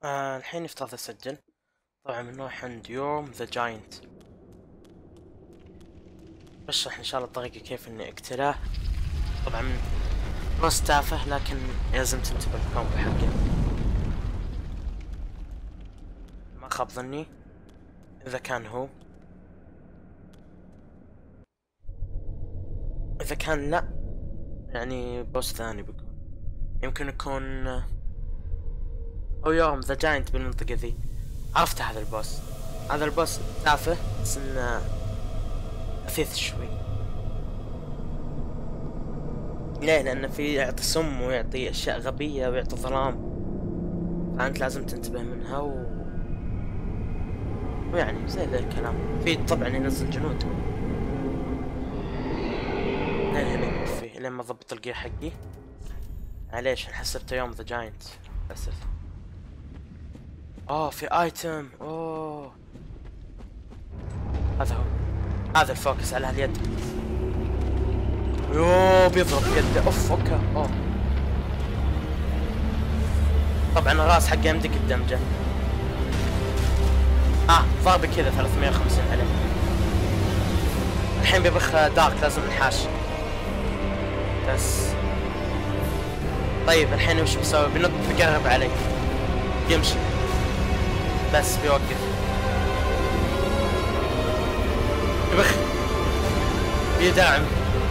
الحين يفترض اسجل. طبعا بنروح عند يوم ذا جاينت. بشرح ان شاء الله الطريقة كيف اني اقتله. طبعا بوس تافه لكن لازم تنتبه الكومبو حقه. ما خاب ظني اذا كان هو، اذا كان لا يعني بوس ثاني بيكون. يمكن يكون او يوم ذا جاينت بالمنطقة ذي. عرفت هذا البوس. هذا البوس تافه بس انه اثيث شوي. ليه؟ لأنه في يعطي سم ويعطي أشياء غبية ويعطي ظلام، فأنت لازم تنتبه منها ويعني زي ذا الكلام. في طبعا ينزل جنود لين هنا يكفي لين ما ضبط الجير حقي. معليش حسبته يوم ذا جاينت للأسف. في ايتم. هذا هو، هذا الفوكس على اليد. يوه بيضرب يده. اوكي. طبعا الراس حقه يمديك الدمجه. ضربه كذا 350 عليه. الحين بيبخ دارك لازم نحاش بس. طيب الحين وش بسوي؟ بنط بقرب علي يمشي بس بيوقف. يبخ بيداعم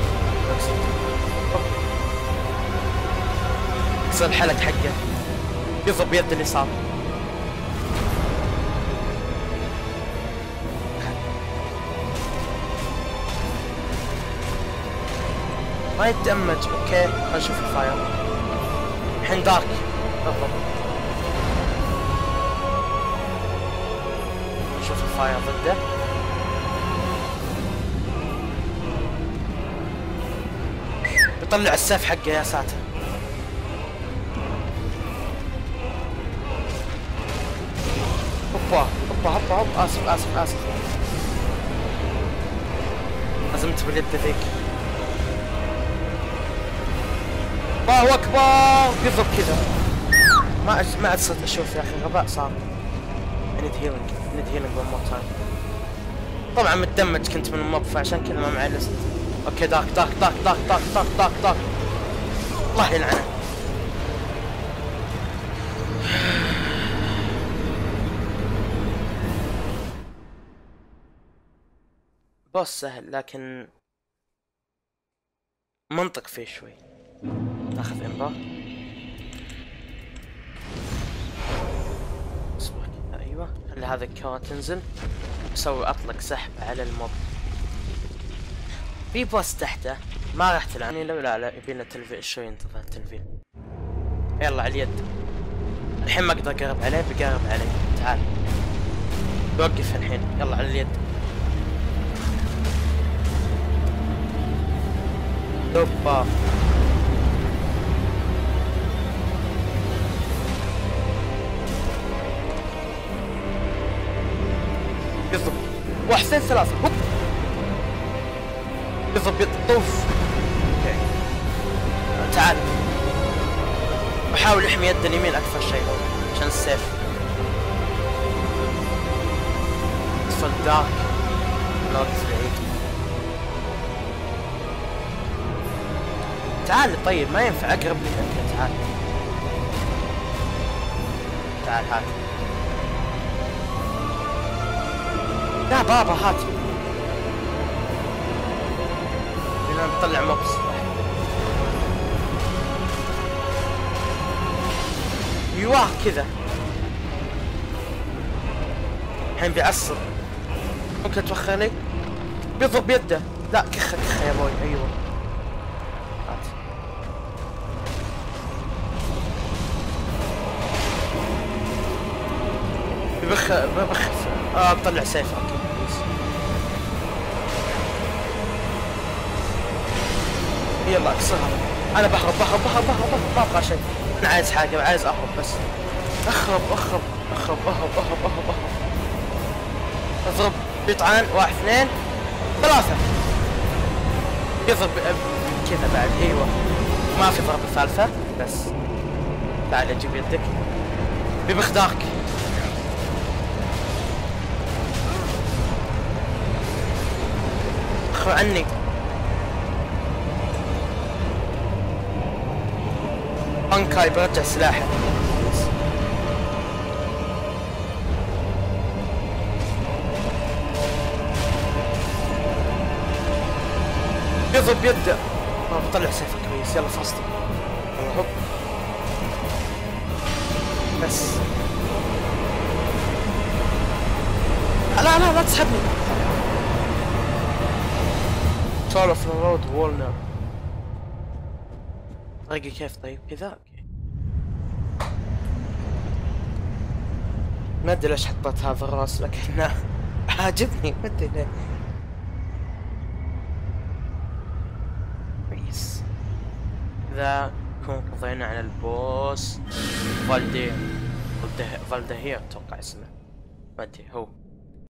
يصير الحلق حقه يضرب بيد اليسار. ما يتدمج. اوكي خلينا نشوف الفاير. الحين دارك اضرب. نشوف الفاير ضده. بيطلع السيف حقه يا ساتر. هوبا اسف لازم باليد ذيك. الله اكبر بيضرب كذا. ما عاد صرت اشوف يا اخي، غباء صار. نيد هيلينج ون مور تايم. طبعا متدمج كنت من الموب فعشان كذا ما معي لست. اوكي دارك. الله يلعنه. بوس سهل لكن منطق فيه شوي. ناخذ انبار. اصبر كذا. ايوه خلي هذا الكرة تنزل. اسوي اطلق سحب على الموب. في بوس تحته ما راح تلعني لو لا يبينا تلفيل شوي. ينتظر التلفيل. يلا على اليد. الحين ما اقدر اقرب عليه. بقرب عليه. تعال بوقف الحين. يلا على اليد. اوبا يضرب 1 2 3 هوب. يضرب طوف. اوكي تعال. بحاول احمي يد اليمين اكثر شيء عشان السيف. اصل دارك نوت بعيد. تعال. طيب ما ينفع اقرب لك انت. تعال هات. لا بابا هات. بدنا نطلع موبس. ايوه كذا. الحين بيعصر. ممكن توخر لي. بيضرب بيده. لا كخه يا بوي. ايوه هات. ببخ. بطلع سيف. اوكي يلا اكسرها. انا بهرب ما ابغى شيء. انا عايز حاجه. عايز اهرب بس. اهرب. اضرب. بيطعن 1 2 3. يضرب كذا بعد. ايوه ما في ضربه ثالثه بس. تعال اجيب يدك. بمقدارك. اخر عني. بانكاي برجع سلاحه. بيضرب يبدأ. ما بطلع سيفه كويس. يلا فاستي. يلا هوب. بس لا لا لا تسحبني. سولف رود وولنا. طريقي كيف طيب كذا اوكي. ما ادري ليش حطيت هذا الراس لكنه عاجبني ما ادري ليه. كويس. إذا نكون قضينا على البوس فالدير. فالدهير اتوقع اسمه. ما ادري هو